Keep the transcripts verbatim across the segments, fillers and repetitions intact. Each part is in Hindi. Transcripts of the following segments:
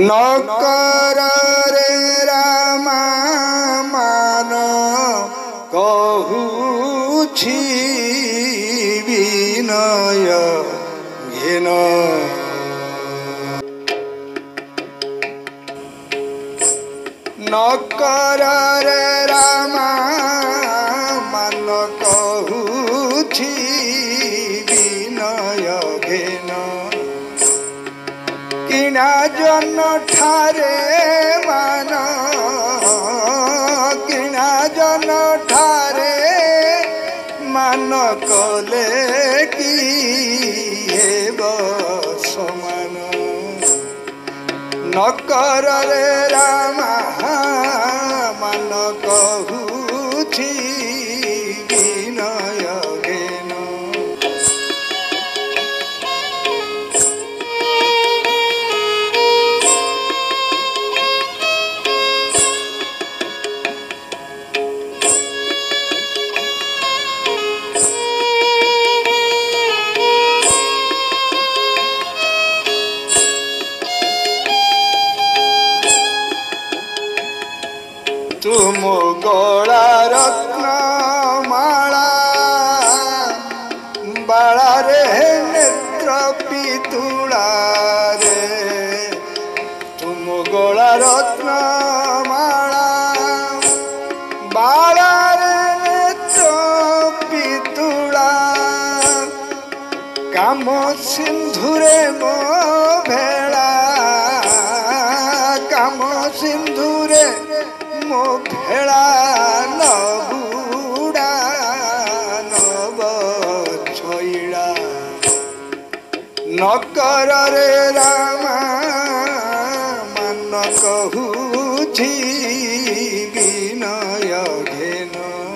नकर रे रामा मान कहूछि विनय घेन नकर रे रामा मान कहूछि विनय घेन किना जन ठारे मान किना जन ठारे मान कले की हेब समान नकर रे रामा मान कहूछि विनय घेन तुम गला रत्न माला बाला रे नेत्र पितुला रे तुम गला रत्न माला बाला रे नेत्र पितुला काम सिंधुरे मो भेला काम सिंधुरे मो भेला नबुड़ा नब छईला नकर रे रामा मान कहूछि विनय घेन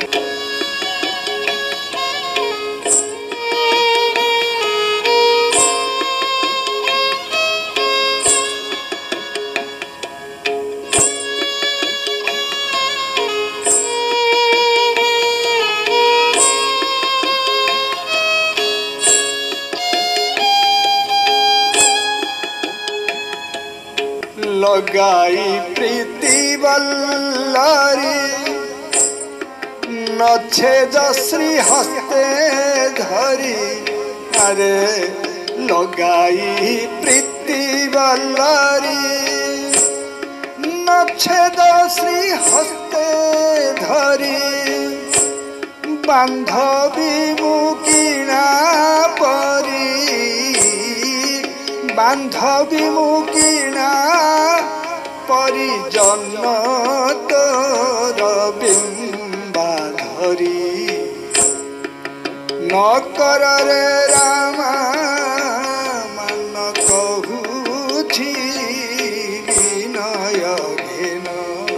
लगाई प्रीति वल्लरी नछेद श्री हस्ते धरी अरे लगाई प्रीति वल्लरी नछेद श्री हस्ते धरी बांधवी मुकिना परी बांधवी मुकिना परिजन तोर बिंबा धरी नकर रे रामा मान कहूछि विनय घेन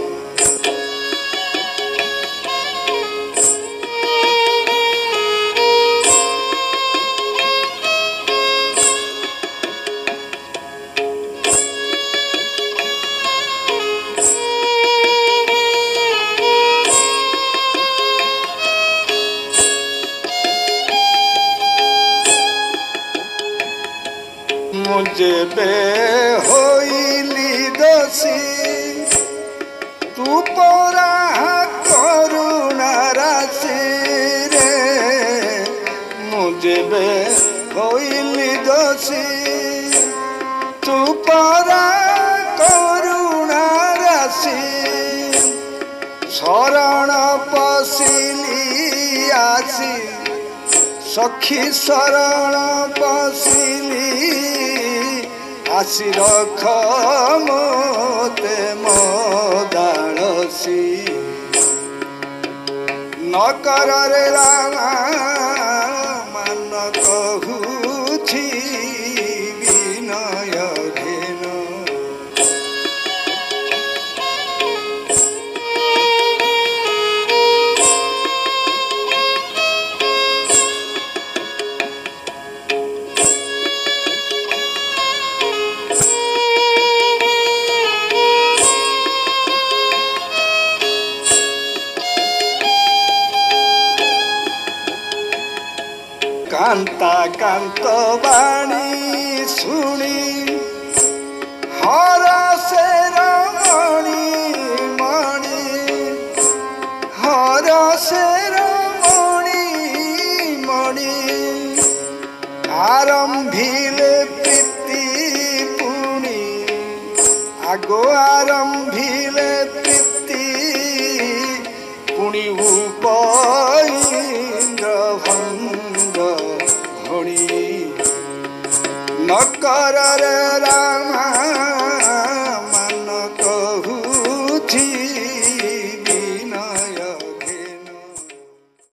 मुझे बे होइली दोषी तू परा करुणा राशि रे मुझे बे होइली दोषी तू परा करुणा राशि शरण पशिली आसी सखी शरण पशिली आसी रख मोते मोदालसी नकर रे रामा मान कहूछि विनय घेन कांता कांत बाणी सुनी हर शेर मणि मणि हर शेर मणि मणि आरंभिले प्रीति पुणी आगो आरंभिले प्रीति पुणी उपइंद्र भंग भणी न कर रे